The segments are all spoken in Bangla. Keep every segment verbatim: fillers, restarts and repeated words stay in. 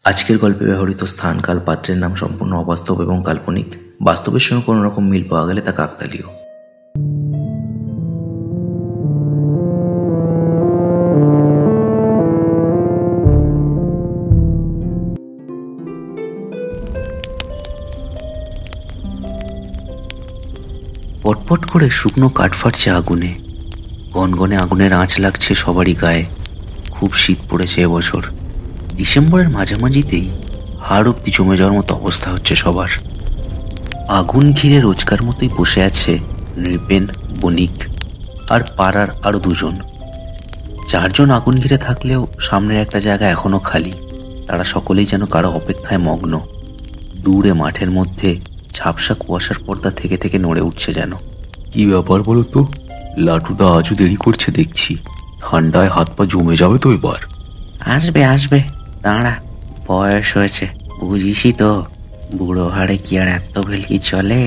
আজকের গল্পে ব্যবহৃত স্থান, কাল, পাত্রের নাম সম্পূর্ণ অবাস্তব এবং কাল্পনিক। বাস্তবের সঙ্গে কোনো রকম মিল পাওয়া গেলে তা কাকতালীয়। পটপট করে শুকনো কাঠ ফাটছে আগুনে। গনগনে আগুনের আঁচ লাগছে সবারই গায়ে। খুব শীত পড়েছে এবছর। ডিসেম্বরের মাঝামাঝিতেই হাড় অব্দি জমে যাওয়ার মতো অবস্থা হচ্ছে সবার। আগুন ঘিরে রোজকার মতোই বসে আছে নৃপেন, বণিক আর পাড়ার আরো দুজন। চারজন আগুন ঘিরে থাকলেও সামনের একটা জায়গা এখনো খালি। তারা সকলেই যেন কারো অপেক্ষায় মগ্ন। দূরে মাঠের মধ্যে ঝাপসা কুয়াশার পর্দা থেকে থেকে নড়ে উঠছে যেন। কি ব্যাপার বলো তো? লাটুদা আজও দেরি করছে দেখছি। ঠান্ডায় হাত পা জমে যাবে তো এবার। আসবে আসবে, দাঁড়া, বয়স হয়েছে বুঝিসই তো। বুড়ো হাড়ে কি আর এত ভেলকি চলে?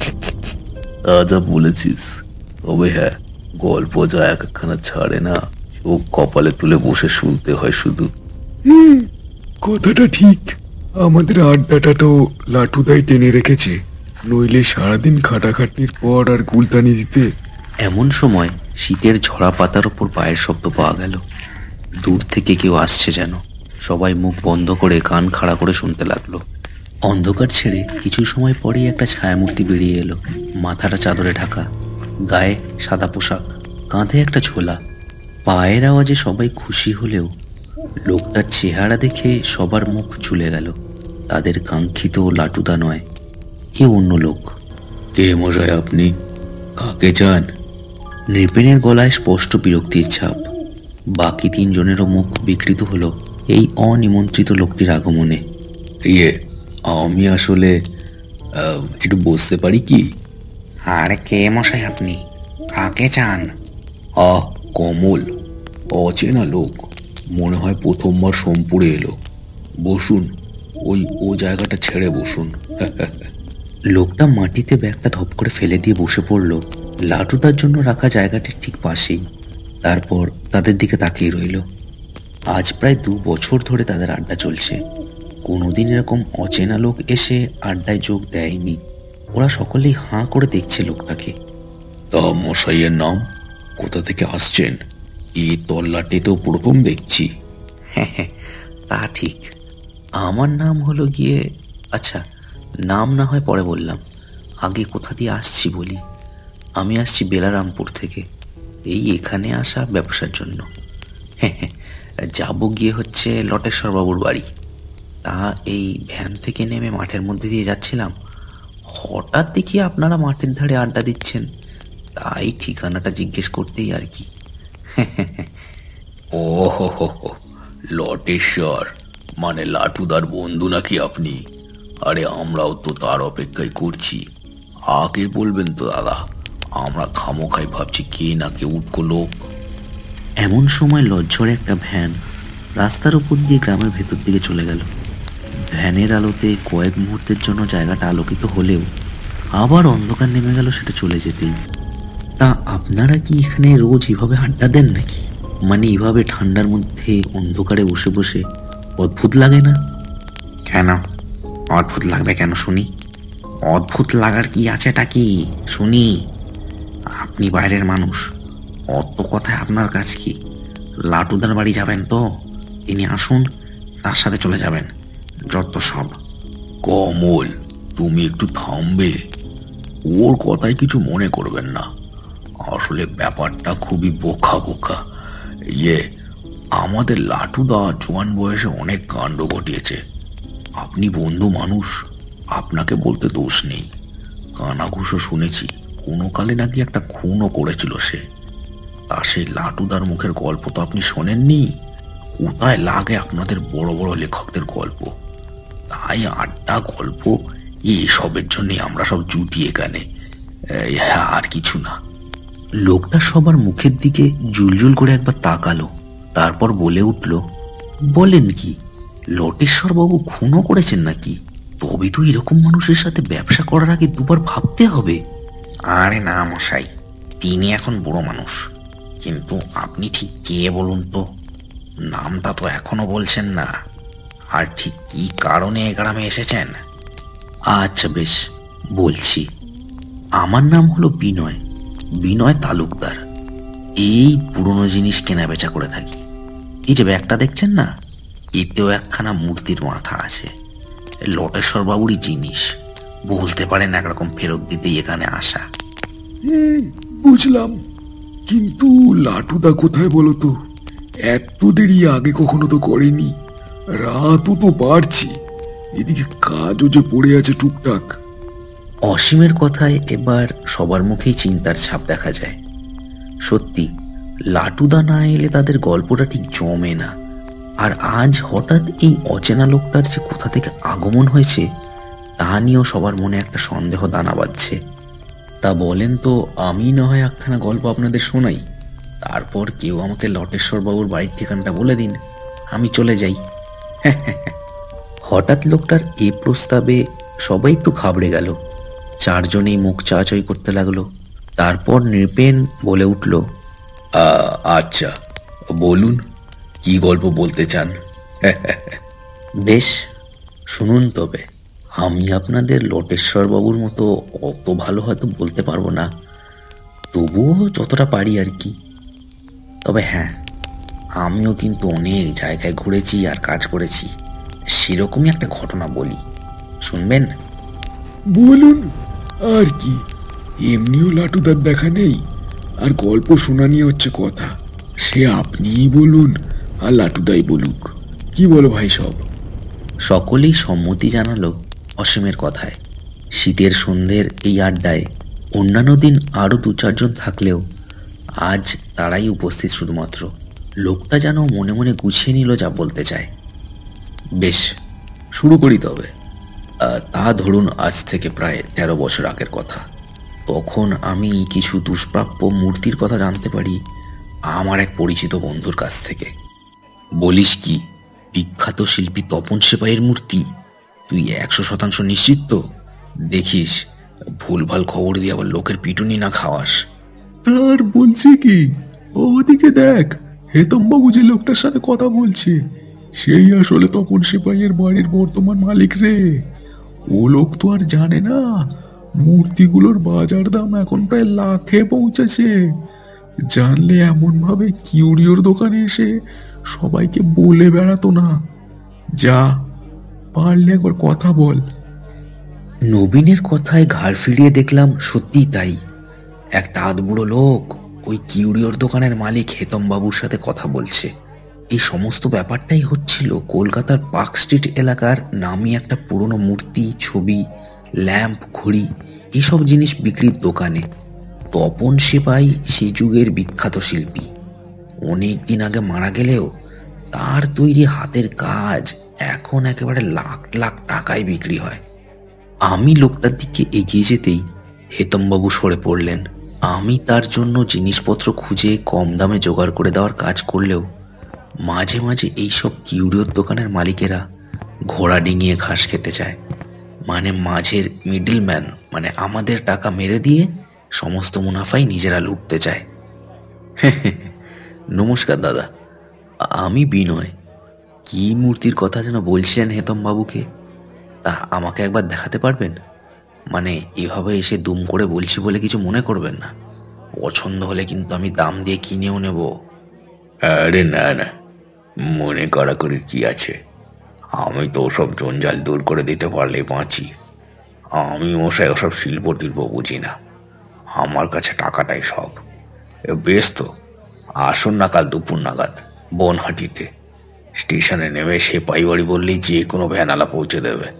যা বলেছিস, তবে হ্যাঁ, গল্প যা একখানা ছাড়ে না, চোখ কপালে তুলে বসে শুনতে হয় শুধু। হুম, কথাটা ঠিক। আমাদের আড্ডাটা তো লাটুদাই টেনে রেখেছে, নইলে সারাদিন খাটাখাটনির পর আর গুলতানি দিতে। এমন সময় শীতের ঝরা পাতার ওপর পায়ের শব্দ পাওয়া গেল। দূর থেকে কেউ আসছে যেন। সবাই মুখ বন্ধ করে কান খাড়া করে শুনতে লাগলো। অন্ধকার ছেড়ে কিছু সময় পরেই একটা ছায়ামূর্তি বেরিয়ে এলো। মাথাটা চাদরে ঢাকা, গায়ে সাদা পোশাক, কাঁধে একটা ঝোলা। পায়ের আওয়াজে সবাই খুশি হলেও লোকটার চেহারা দেখে সবার মুখ ঝুলে গেল। তাদের কাঙ্ক্ষিত লাটুদা নয়, এ অন্য লোক। কে মশাই আপনি? কাকে চান? নৃপেনের গলায় স্পষ্ট বিরক্তির ছাপ। বাকি তিনজনেরও মুখ বিকৃত হলো এই অনিমন্ত্রিত লোকটির আগমনে। ইয়ে, আমি আসলে একটু বসতে পারি কি? আর কে মশাই আপনি? কাকে চান? আহ, কমল। অচেনা লোক, মনে হয় প্রথমবার সোমপুরে এলো। বসুন, ওই ও জায়গাটা ছেড়ে বসুন। লোকটা মাটিতে ব্যাগটা ধপ করে ফেলে দিয়ে বসে পড়ল লাটুদার জন্য রাখা জায়গাটির ঠিক পাশেই। তারপর তাদের দিকে তাকিয়ে রইল। আজ প্রায় দু বছর ধরে তাদের আড্ডা চলছে। কোনোদিন এরকম অচেনা লোক এসে আড্ডায় যোগ দেয়নি। ওরা সকলেই হাঁ করে দেখছে লোকটাকে। তা মশাইয়ের নাম? কোথা থেকে আসছেন? এই তল্লাটে তো প্রথম দেখছি। হ্যাঁ হ্যাঁ, তা ঠিক। আমার নাম হলো গিয়ে, আচ্ছা, নাম না হয় পরে বললাম, আগে কোথা দিয়ে আসছি বলি। আমি আসছি বেলারামপুর থেকে, এই এখানে আসা ব্যবসার জন্য। হ্যাঁ হ্যাঁ, যাবো গিয়ে হচ্ছে লটেশ্বর বাবুর বাড়ি। তা এই ভ্যান থেকে নেমে মাঠের মধ্যে দিয়ে যাচ্ছিলাম, হঠাৎ দেখি আপনারা মাঠের ধারে আড্ডা দিচ্ছেন। তাই ঠিকানাটা জিজ্ঞেস করতেই আর কি। ও হো হো হো, লটেশ্বর মানে লাটুদার বন্ধু নাকি আপনি? আরে আমরাও তো তার অপেক্ষায় করছি। আগে বলবেন তো দাদা, আমরা খামোখাই ভাবছি কে না কে উঠকো লোক। এমন সময় লজ্জরে একটা ভ্যান রাস্তার উপর দিয়ে গ্রামের ভেতর দিকে চলে গেল। ভ্যানের আলোতে কয়েক মুহূর্তের জন্য জায়গাটা আলোকিত হলেও আবার অন্ধকার নেমে গেল সেটা চলে যেতেই। তা আপনারা কি এখানে রোজ এভাবে আড্ডা দেন নাকি? মানে এভাবে ঠান্ডার মধ্যে অন্ধকারে বসে বসে অদ্ভুত লাগে না? কেন অদ্ভুত লাগবে কেন শুনি? অদ্ভুত লাগার কি আছেটা কি শুনি? আপনি বাইরের মানুষ, অত কথায় আপনার কাছে কি? লাটুদার বাড়ি যাবেন তো, তিনি আসুন, তার সাথে চলে যাবেন, যত সব। কমল, তুমি একটু থামবে? ওর কথায় কিছু মনে করবেন না। আসলে ব্যাপারটা খুবই বোকা বোকা। ইয়ে, আমাদের লাটুদা জোয়ান বয়সে অনেক কাণ্ড ঘটিয়েছে। আপনি বন্ধু মানুষ, আপনাকে বলতে দোষ নেই। কানাঘুষো শুনেছি কোনো কালে নাকি একটা খুনও করেছিল সে। তা সেই লাটুদার মুখের গল্প তো আপনি শোনেননি? কোথায় লাগে আপনাদের বড় বড় লেখকদের গল্প? তাই আড্ডা গল্প এসবের জন্যে আমরা সব জুটি এখানে, হ্যাঁ, আর কিছু না। লোকটা সবার মুখের দিকে জুলজুল করে একবার তাকালো, তারপর বলে উঠল, বলেন কি, লটেশ্বর বাবু খুনও করেছেন নাকি? তবে তো এরকম মানুষের সাথে ব্যবসা করার আগে দুবার ভাবতে হবে। আরে না মশাই, তিনি এখন বুড়ো মানুষ। কিন্তু আপনি ঠিক কে বলুন তো? নামটা তো এখনো বলছেন না। আর ঠিক কি কারণে এ গ্রামে এসেছেন? আচ্ছা বেশ, বলছি। আমার নাম হলো বিনয়, বিনয় তালুকদার। এই পুরনো জিনিস কেনা বেচা করে থাকি। এই যে ব্যাগটা দেখছেন না, এতেও একখানা মূর্তির মাথা আছে। লটেশ্বর বাবুরই জিনিস, বলতে পারেন একরকম ফেরত দিতেই এখানে আসা। হুম, বুঝলাম। কিন্তু লাটুদা কোথায় বলো তো? এত দেরি আগে কখনো তো করেনি। রাতও তো বাড়ছে, এদিকে কাজও যে পড়ে আছে টুকটাক। অসীমের কথায় এবার সবার মুখেই চিন্তার ছাপ দেখা যায়। সত্যি, লাটুদা না এলে তাদের গল্পটা ঠিক জমে না। আর আজ হঠাৎ এই অচেনা লোকটার যে কোথা থেকে আগমন হয়েছে তা নিয়েও সবার মনে একটা সন্দেহ দানা বাঁধছে। তা বলেন তো, আমি না হয় একখানা গল্প আপনাদের শোনাই, তারপর কেউ আমাকে লটেশ্বর বাবুর বাড়ির ঠিকানাটা বলে দিন, আমি চলে যাই। হঠাৎ লোকটার এই প্রস্তাবে সবাই একটু ঘাবড়ে গেল। চারজনেই মুখ চাচাই করতে লাগলো। তারপর নৃপেন বলে উঠল, আচ্ছা বলুন, কি গল্প বলতে চান? বেশ, শুনুন তবে। আমি আপনাদের লটেশ্বর বাবুর মতো অত ভালো হয়তো বলতে পারবো না, তবুও যতটা পারি আর কি। তবে হ্যাঁ, আমিও কিন্তু অনেক জায়গায় ঘুরেছি আর কাজ করেছি। সেরকমই একটা ঘটনা বলি, শুনবেন? বলুন, আর কি। এমনিও লাটুদার দেখা নেই, আর গল্প শোনা নিয়ে হচ্ছে কথা। সে আপনিই বলুন আর লাটুদাই বলুক। কি বলো ভাই সব? সকলেই সম্মতি জানালো অসীমের কথায়। শীতের সন্ধ্যের এই আড্ডায় অন্যান্য দিন আরও দু চারজন থাকলেও আজ তারাই উপস্থিত শুধুমাত্র। লোকটা যেন মনে মনে গুছিয়ে নিল যা বলতে চায়। বেশ, শুরু করি তবে। তা ধরুন আজ থেকে প্রায় তেরো বছর আগের কথা। তখন আমি কিছু দুষ্প্রাপ্য মূর্তির কথা জানতে পারি আমার এক পরিচিত বন্ধুর কাছ থেকে। বলিস কি, বিখ্যাত শিল্পী তপন সেপাইয়ের মূর্তি? তুই একশো শতাংশ নিশ্চিত তো? দেখিস ভুলভাল খবর দিয়ে আবার লোকের পিটুনি না খাওয়াস। তার বলছি কি, ওদিকে দেখ, হেতমবাবু যে লোকটার সাথে কথা বলছে সেই আসলে তপন সেপাইয়ের বাড়ির বর্তমান মালিক রে। ও লোক তো আর জানে না মূর্তিগুলোর বাজার দাম এখন প্রায় লাখে পৌঁছেছে। জানলে এমন ভাবে কিউরিওর দোকানে এসে সবাইকে বলে বেড়াতো না। যা, পারলে একবার কথা বল। নবীনের কথায় ঘাড় ফিরিয়ে দেখলাম সত্যিই তাই। একটা আধবুড়ো লোক ওই কিউরিওর দোকানের মালিক হেতমবাবুর সাথে কথা বলছে। এই সমস্ত ব্যাপারটাই হচ্ছিল কলকাতার পার্ক স্ট্রিট এলাকার নামি একটা পুরনো মূর্তি, ছবি, ল্যাম্প, ঘড়ি, এইসব জিনিস বিক্রির দোকানে। তপন সেপাই সে যুগের বিখ্যাত শিল্পী। অনেক দিন আগে মারা গেলেও তার তৈরি হাতের কাজ এখন একেবারে লাখ লাখ টাকায় বিক্রি হয়। আমি লোকটার দিকে এগিয়ে যেতেই হেতমবাবু সরে পড়লেন। আমি তার জন্য জিনিসপত্র খুঁজে কম দামে জোগাড় করে দেওয়ার কাজ করলেও মাঝে মাঝে এইসব কিউরিওর দোকানের মালিকেরা ঘোড়া ডিঙিয়ে ঘাস খেতে চায়। মানে মাঝের মিডলম্যান, মানে আমাদের টাকা মেরে দিয়ে সমস্ত মুনাফাই নিজেরা লুটতে চায়। নমস্কার দাদা, আমি বিনয়। কি মূর্তির কথা যেন বলছিলেন হেতম বাবুকে? তা আমাকে একবার দেখাতে পারবেন? মানে এভাবে এসে দুম করে বলছি বলে কিছু মনে করবেন না। পছন্দ হলে কিন্তু আমি দাম দিয়ে কিনেও নেব। আরে না না, মনে করা করে কি আছে? আমি তো ওসব জঞ্জাল দূর করে দিতে পারলেই বাঁচি। আমি মশাই ওসব শিল্প টিল্প বুঝি না, আমার কাছে টাকাটাই সব। বেশ তো, আসুন না কাল দুপুর নাগাদ বনহাটিতে। স্টেশনে নেমে সেপাই বাড়ি বললেই যে কোনো ভ্যানালা পৌঁছে দেবে।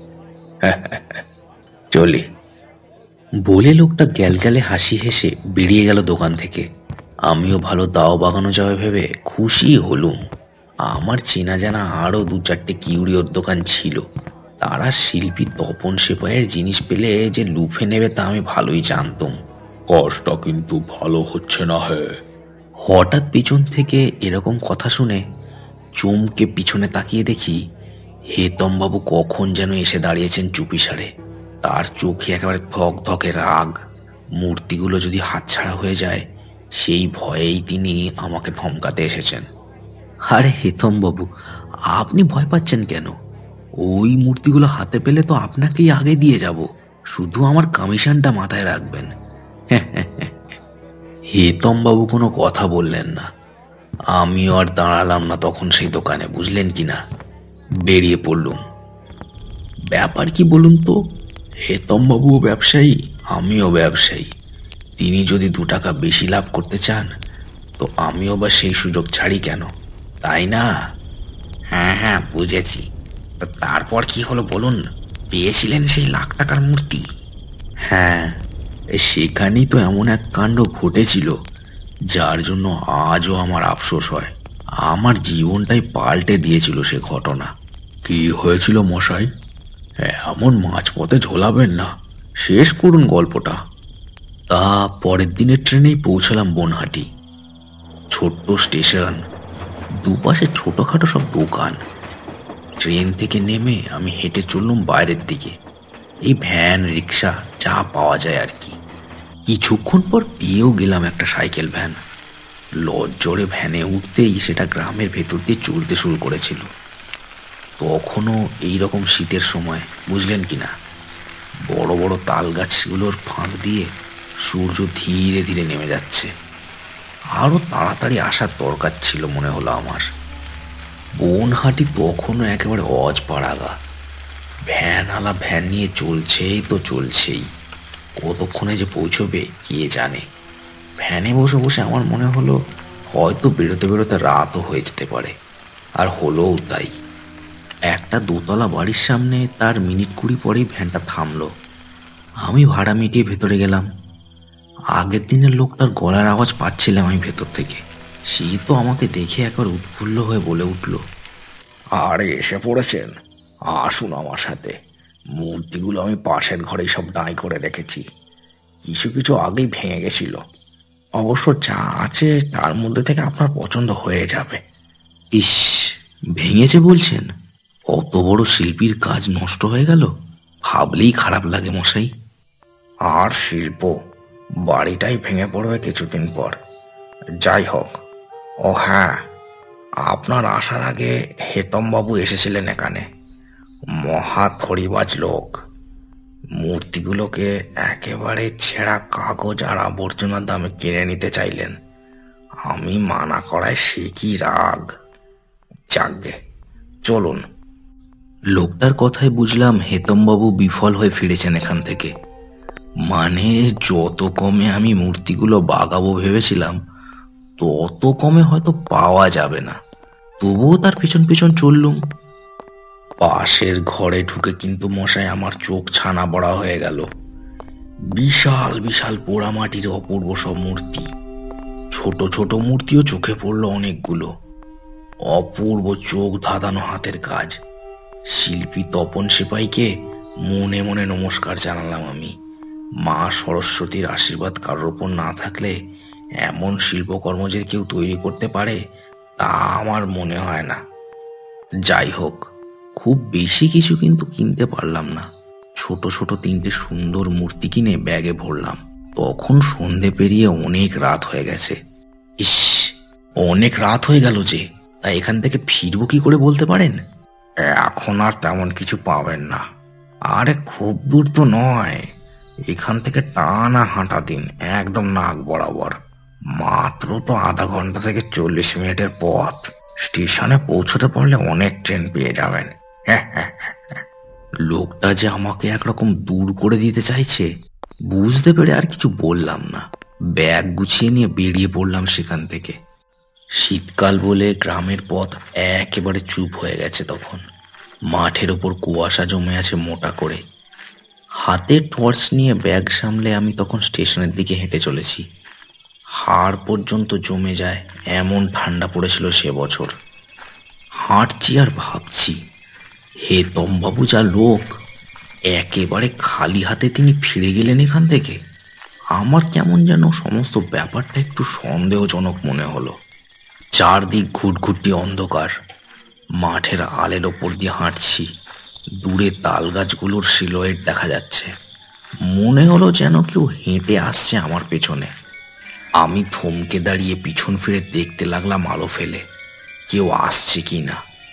চলি। বলে লোকটা গ্যালগ্যালে হাসি হেসে বেরিয়ে গেল দোকান থেকে। আমিও ভালো দাও বাগানো যাবে ভেবে খুশি হলুম। আমার চেনা জানা আরও দু চারটে কিউরিওর দোকান ছিল, তারা শিল্পী তপন সেপাইয়ের জিনিস পেলে যে লুফে নেবে তা আমি ভালোই জানতাম। কষ্ট কিন্তু ভালো হচ্ছে না হে। হঠাৎ পিছন থেকে এরকম কথা শুনে চমকে পিছনে তাকিয়ে দেখি হেতমবাবু কখন যেন এসে দাঁড়িয়েছেন চুপিসারে। তার চোখে একেবারে ধক ধকে রাগ। মূর্তিগুলো যদি হাতছাড়া হয়ে যায় সেই ভয়েই তিনি আমাকে ধমকাতে এসেছেন। আরে হেতমবাবু, আপনি ভয় পাচ্ছেন কেন? ওই মূর্তিগুলো হাতে পেলে তো আপনাকেই আগে দিয়ে যাব, শুধু আমার কমিশনটা মাথায় রাখবেন। হেতমবাবু কোনো কথা বললেন না। আমিও আর দাঁড়ালাম না তখন সেই দোকানে, বুঝলেন কি না, বেরিয়ে পড়লুম। ব্যাপার কি বলুন তো, হেতমবাবুও ব্যবসায়ী, আমিও ব্যবসায়ী। তিনি যদি দু টাকা বেশি লাভ করতে চান তো আমিও বা সেই সুযোগ ছাড়ি কেন, তাই না? হ্যাঁ হ্যাঁ বুঝেছি। তো তারপর কি হলো বলুন, পেয়েছিলেন সেই লাখ টাকার মূর্তি? হ্যাঁ, সেখানেই তো এমন এক কাণ্ড ঘটেছিল যার জন্য আজও আমার আফসোস হয়। আমার জীবনটাই পাল্টে দিয়েছিল সে ঘটনা। কি হয়েছিল মশাই? এমন মাঝপথে ঝোলাবেন না, শেষ করুন গল্পটা। তা পরের দিনের ট্রেনেই পৌঁছলাম বনহাটি। ছোট্ট স্টেশন, দুপাশে ছোটখাটো সব দোকান। ট্রেন থেকে নেমে আমি হেঁটে চললুম বাইরের দিকে, এই ভ্যান রিক্সা যা পাওয়া যায় আর কি। কিছুক্ষণ পর পেয়েও গেলাম একটা সাইকেল ভ্যান। লজ্জরে ভ্যানে উঠতেই সেটা গ্রামের ভেতর দিয়ে চলতে শুরু করেছিল। তখনও এইরকম শীতের সময়, বুঝলেন কি না, বড় বড় তাল গাছগুলোর ফাঁক দিয়ে সূর্য ধীরে ধীরে নেমে যাচ্ছে। আরও তাড়াতাড়ি আসার দরকার ছিল মনে হলো আমার। বনহাটি তখনও একেবারে অজপাড়াগা। ভ্যানওয়ালা ভ্যান নিয়ে চলছেই তো চলছেই, কতক্ষণে যে পৌঁছবে কে জানে। ভ্যানে বসে বসে আমার মনে হলো হয়তো বেরোতে বেরোতে রাতও হয়ে যেতে পারে, আর হলোও তাই। একটা দোতলা বাড়ির সামনে তার মিনিট কুড়ি পরেই ভ্যানটা থামলো। আমি ভাড়া মিটিয়ে ভেতরে গেলাম। আগের দিনের লোকটার গলার আওয়াজ পাচ্ছিলাম আমি ভেতর থেকে। সে তো আমাকে দেখে একবার উৎফুল্ল হয়ে বলে উঠল, আরে এসে পড়েছেন, আসুন আমার সাথে। মূর্তিগুলো আমি পাশের ঘরেই সব ডাঁই করে রেখেছি। কিছু কিছু আগেই ভেঙে গেছিল, অবশ্য যা আছে তার মধ্যে থেকে আপনার পছন্দ হয়ে যাবে। ইস, ভেঙেছে বলছেন? অত বড় শিল্পীর কাজ নষ্ট হয়ে গেল, ভাবলেই খারাপ লাগে মশাই। আর শিল্প, বাড়িটাই ভেঙে পড়বে কিছুদিন পর। যাই হোক, ও হ্যাঁ, আপনার আসার আগে হেতমবাবু এসেছিলেন এখানে। মহা থরিবাজ লোক। মূর্তিগুলোকে একেবারে ছেঁড়া কাগজ আর আবর্জনার দামে কিনে নিতে চাইলেন। আমি মানা করায় সে কি রাগ। যাকগে, চলুন। লোকটার কথায় বুঝলাম হেতমবাবু বিফল হয়ে ফিরেছেন এখান থেকে। মানে যত কমে আমি মূর্তিগুলো বাগাবো ভেবেছিলাম তত কমে হয়তো পাওয়া যাবে না। তবুও তার পেছন পেছন চললুম। পাশের ঘরে ঢুকে কিন্তু মশাই আমার চোখ ছানা বড়া হয়ে গেল। বিশাল বিশাল পোড়ামাটির অপূর্ব সব মূর্তি, ছোট ছোট মূর্তিও চোখে পড়ল অনেকগুলো। অপূর্ব চোখ ধাঁধানো হাতের কাজ। শিল্পী তপন সিপাইকে মনে মনে নমস্কার জানালাম আমি। মা সরস্বতীর আশীর্বাদ কারোর ওপর না থাকলে এমন শিল্পকর্ম যে কেউ তৈরি করতে পারে তা আমার মনে হয় না। যাই হোক, খুব বেশি কিছু কিন্তু কিনতে পারলাম না। ছোট ছোট তিনটে সুন্দর মূর্তি কিনে ব্যাগে ভরলাম। তখন সন্ধে পেরিয়ে অনেক রাত হয়ে গেছে। ইস, অনেক রাত হয়ে গেল যে, তা এখান থেকে ফিরবো কি করে বলতে পারেন? এখন আর তেমন কিছু পাবেন না। আরে খুব দূর তো নয়, এখান থেকে টানা হাঁটা দিন, একদম নাক বরাবর। মাত্র তো আধা ঘন্টা থেকে চল্লিশ মিনিটের পথ। স্টেশনে পৌঁছতে পারলে অনেক ট্রেন পেয়ে যাবেন। হ্যাঁ হ্যাঁ। লোকটা যে আমাকে একরকম দূর করে দিতে চাইছে বুঝতে পেরে আর কিছু বললাম না। ব্যাগ গুছিয়ে নিয়ে বেরিয়ে পড়লাম সেখান থেকে। শীতকাল বলে গ্রামের পথ একেবারে চুপ হয়ে গেছে তখন। মাঠের ওপর কুয়াশা জমে আছে মোটা করে। হাতে টর্চ নিয়ে ব্যাগ সামলে আমি তখন স্টেশনের দিকে হেঁটে চলেছি। হাড় পর্যন্ত জমে যায় এমন ঠান্ডা পড়েছিল সে বছর। হাঁটছি আর ভাবছি, হেতমবাবু যা লোক, একেবারে খালি হাতে তিনি ফিরে গেলেন এখান থেকে। আমার কেমন যেন সমস্ত ব্যাপারটা একটু সন্দেহজনক মনে হলো। চারদিক ঘুটঘুটি অন্ধকার। মাঠের আলের ওপর দিয়ে হাঁটছি, দূরে তাল গাছগুলোর সিলুয়েট দেখা যাচ্ছে। মনে হলো যেন কেউ হেঁটে আসছে আমার পেছনে। আমি থমকে দাঁড়িয়ে পিছন ফিরে দেখতে লাগলাম আলো ফেলে কেউ আসছে কি না।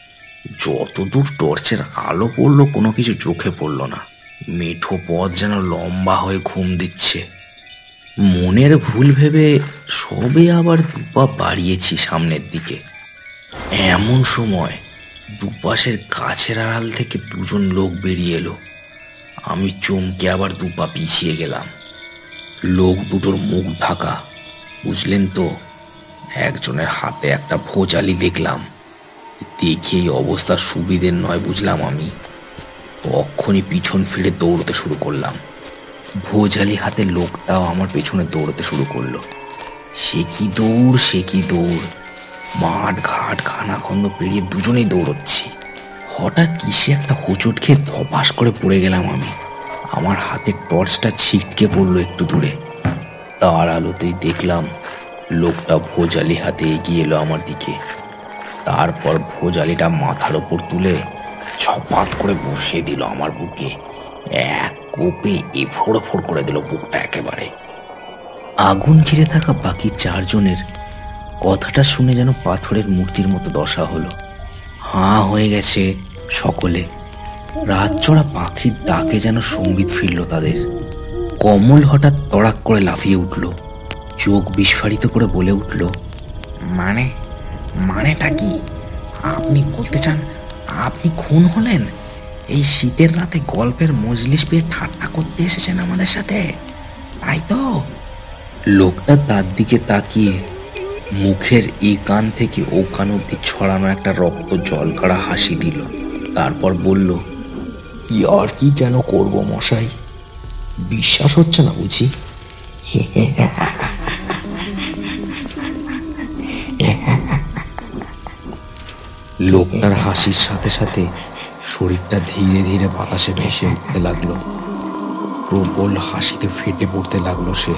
যতদূর টর্চের আলো পড়লো কোনো কিছু চোখে পড়লো না। মেঠো পথ যেন লম্বা হয়ে ঘুম দিচ্ছে। মনের ভুল ভেবে সবে আবার দুপা বাড়িয়েছি সামনের দিকে। এমন সময় দুপাশের গাছের আড়াল থেকে দুজন লোক বেরিয়ে এলো। আমি চমকে আবার দুপা পিছিয়ে গেলাম। লোক দুটোর মুখ ঢাকা, বুঝলেন তো। একজনের হাতে একটা ভোজালি দেখলাম। দেখে এই অবস্থা সুবিধের নয় বুঝলাম আমি। তখনই পিছন ফিরে দৌড়তে শুরু করলাম। ভোজালি হাতে লোকটাও আমার পেছনে দৌড়তে শুরু করলো। সে কি দৌড়, সে কি দৌড়! মাঠ ঘাট খানাখন্দ পেরিয়ে দুজনেই দৌড়চ্ছি। হঠাৎ কিসে একটা হোঁচট খেয়ে ধপাস করে পড়ে গেলাম আমি। আমার হাতের টর্চটা ছিটকে পড়লো একটু দূরে। তার আলোতেই দেখলাম লোকটা ভোজালি হাতে এগিয়ে এলো আমার দিকে। তারপর ভোজালিটা মাথার ওপর তুলে ছপাত করে বসিয়ে দিল আমার বুকে। এক কোপে এফোড় ফোড় করে দিল বুকটা একেবারে। আগুন ঘিরে থাকা বাকি চারজনের কথাটা শুনে যেন পাথরের মূর্তির মতো দশা হলো। হাঁ হয়ে গেছে সকলে। রাতচড়া পাখির ডাকে যেন সঙ্গীত ফিরল তাদের। কমল হঠাৎ তড়াক করে লাফিয়ে উঠল, চোখ বিস্ফারিত করে বলে উঠল, মানে মানেটা কি? আপনি বলতে চান আপনি খুন হলেন? এই শীতের রাতে গল্পের মজলিস পেয়ে ঠাট্টা করতে এসেছেন আমাদের সাথে, তাই তো? লোকটা তার দিকে তাকিয়ে মুখের এই কান থেকে ও কান অব্দি ছড়ানো একটা রক্ত জল কাড়া হাসি দিল। তারপর বলল, ইয়ার কি কেন করবো মশাই? বিশ্বাস হচ্ছে না বুঝি? লোকটার হাসির সাথে সাথে শরীরটা ধীরে ধীরে বাতাসে ভেসে উঠতে লাগলো। প্রবল হাসিতে ফেটে পড়তে লাগলো সে।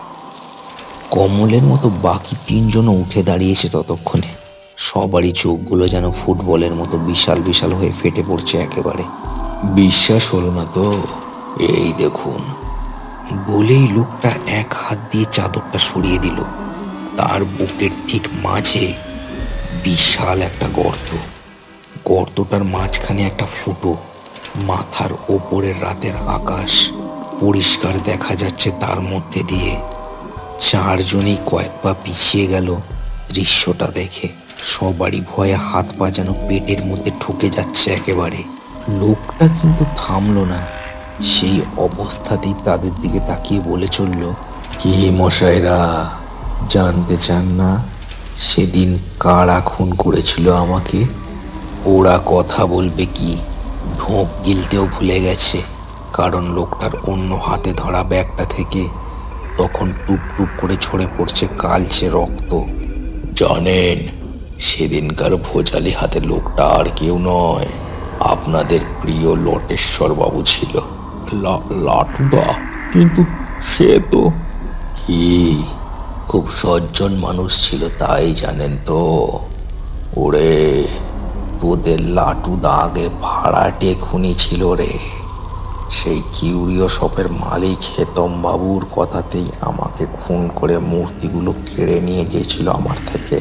কমলের মতো বাকি তিনজনও উঠে দাঁড়িয়েছে ততক্ষণে। সবারই চোখগুলো যেন ফুটবলের মতো বিশাল বিশাল হয়ে ফেটে পড়ছে একেবারে। বিশ্বাস হলো না তো? এই দেখুন। বলেই লোকটা এক হাত দিয়ে চাদরটা সরিয়ে দিল। তার বুকের ঠিক মাঝে বিশাল একটা গর্ত। গর্তটার মাঝখানে একটা ফুটো। মাথার ওপরের রাতের আকাশ পরিষ্কার দেখা যাচ্ছে তার মধ্যে দিয়ে। চারজনেই কয়েক পা পিছিয়ে গেল দৃশ্যটা দেখে। সবারই ভয়ে হাত পা যেন পেটের মধ্যে ঢুকে যাচ্ছে একেবারে। লোকটা কিন্তু থামলো না। সেই অবস্থাতেই তাদের দিকে তাকিয়ে বলে চলল, কে মশাইরা, জানতে চান না সেদিন কারা খুন করেছিল আমাকে? ওরা কথা বলবে কি, ঢোক গিলতেও ভুলে গেছে। কারণ লোকটার অন্য হাতে ধরা ব্যাগটা থেকে তখন টুপ টুপ করে ঝরে পড়ছে কালচে রক্ত। জানেন, সেদিনকার ভোজালি হাতে লোকটা আর কেউ নয়, আপনাদের প্রিয় লটেশ্বর বাবু ছিল। লাটুদা? কিন্তু সে তো কি খুব সজ্জন মানুষ ছিল, তাই জানেন তো? ওরে, তোদের লাটুদা আগে ভাড়াটে খুনি ছিল রে। সেই কিউরিও শপের মালিক হেতম বাবুর কথাতেই আমাকে খুন করে মূর্তিগুলো কেড়ে নিয়ে গিয়েছিল আমার থেকে।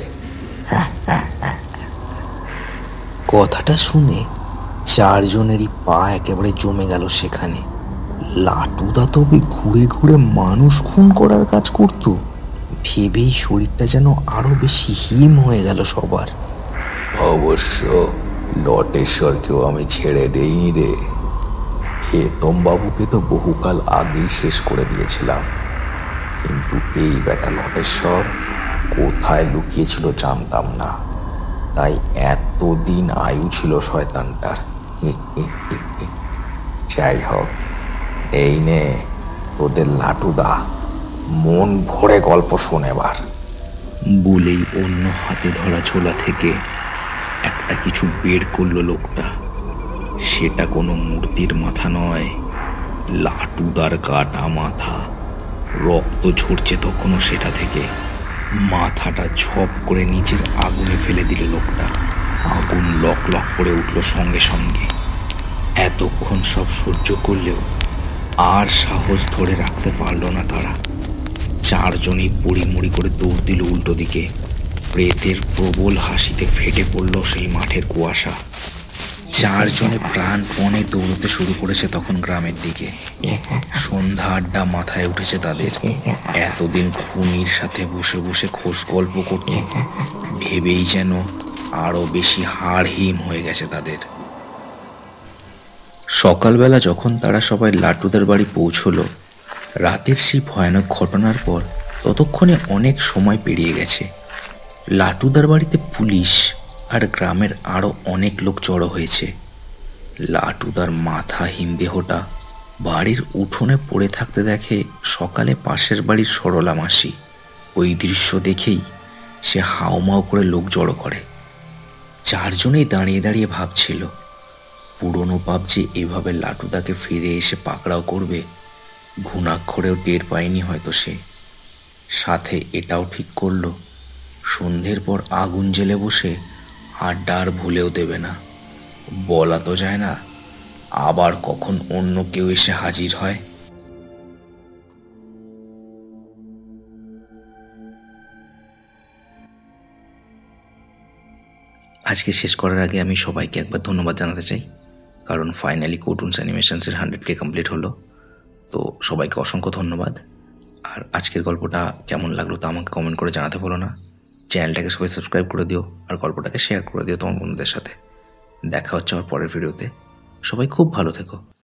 কথাটা শুনে চারজনেরই পা একেবারে জমে গেল সেখানে। লাটুদা তবে ঘুরে ঘুরে মানুষ খুন করার কাজ করত ভেবেই শরীরটা যেন আরো বেশি হিম হয়ে গেল সবার। অবশ্য লটেশ্বরকেও আমি ছেড়ে দেইনি রে। হেতম বাবুকে তো বহুকাল আগেই শেষ করে দিয়েছিলাম। কিন্তু এই বেটা লটেশ্বর কোথায় লুকিয়েছিল জানতাম না, তাই এতদিন আয়ু ছিল শয়তানটার। যাই হোক, এই নে তোদের লাটুদা, মন ভরে গল্প শোনেবার। বলেই অন্য হাতে ধরা ছোলা থেকে একটা কিছু বের করলো লোকটা। সেটা কোনো মূর্তির মাথা নয়, লাটুদার কাটা মাথা। রক্ত ঝরছে তখনও সেটা থেকে। মাথাটা ঝপ করে নিচের আগুনে ফেলে দিল লোকটা। আগুন লক লক করে উঠল সঙ্গে সঙ্গে। এতক্ষণ সব সহ্য করলেও আর সাহস ধরে রাখতে পারল না তারা। চারজনই পড়িমড়ি করে দৌড় দিল উল্টো দিকে। প্রেতের প্রবল হাসিতে ফেটে পড়ল সেই মাঠের কুয়াশা। চারজনে প্রাণপণে দৌড়তে শুরু করেছে তখন গ্রামের দিকে। সন্ধ্যা আড্ডা মাথায় উঠেছে তাদের। এতদিন খুনির সাথে বসে বসে খোশ গল্প করত, ভেবেই যেন আরো বেশি হাড় হিম হয়ে গেছে তাদের। সকালবেলা যখন তারা সবাই লাটুদার বাড়ি পৌঁছলো, রাতের সেই ভয়ানক ঘটনার পর ততক্ষণে অনেক সময় পেরিয়ে গেছে। লাটুদার বাড়িতে পুলিশ আর গ্রামের আরো অনেক লোক জড়ো হয়েছে। লাটুদার মাথাহীন দেহটা বাড়ির উঠোনে পড়ে থাকতে দেখে সকালে পাশের বাড়ির সরলা মাসি। ওই দৃশ্য দেখেই সে হাউমাউ করে লোক জড়ো করে। চারজনেই দাঁড়িয়ে দাঁড়িয়ে ভাবছিল, পুরনো পাপ যে এভাবে লাটুদাকে ফিরে এসে পাকড়াও করবে ঘুণাক্ষরেও টের পায়নি হয়তো সে। সাথে এটাও ঠিক করলো, সন্ধ্যের পর আগুন জ্বেলে বসে আড্ডা আর ভুলেও দেবে না। বলা তো যায় না আবার কখন অন্য কেউ এসে হাজির হয়। আজকে শেষ করার আগে আমি সবাইকে একবার ধন্যবাদ জানাতে চাই, কারণ ফাইনালি কার্টুনস অ্যানিমেশনসের হান্ড্রেড কে কমপ্লিট হলো। তো সবাইকে অসংখ্য ধন্যবাদ। আর আজকের গল্পটা কেমন লাগলো তা আমাকে কমেন্ট করে জানাতে বলো না। চ্যানেলটাকে সবাই সাবস্ক্রাইব করে দিও আর গল্পটাকে শেয়ার করে দিও তোমার বন্ধুদের সাথে। দেখা হচ্ছে আমার পরের ভিডিওতে। সবাই খুব ভালো থেকো।